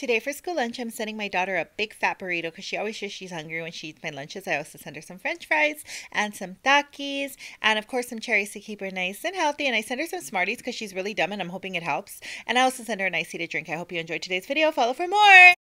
Today for school lunch, I'm sending my daughter a big fat burrito because she always says she's hungry when she eats my lunches. I also send her some french fries and some Takis and of course some cherries to keep her nice and healthy. And I send her some Smarties because she's really dumb and I'm hoping it helps. And I also send her a nice tea to drink. I hope you enjoyed today's video. Follow for more.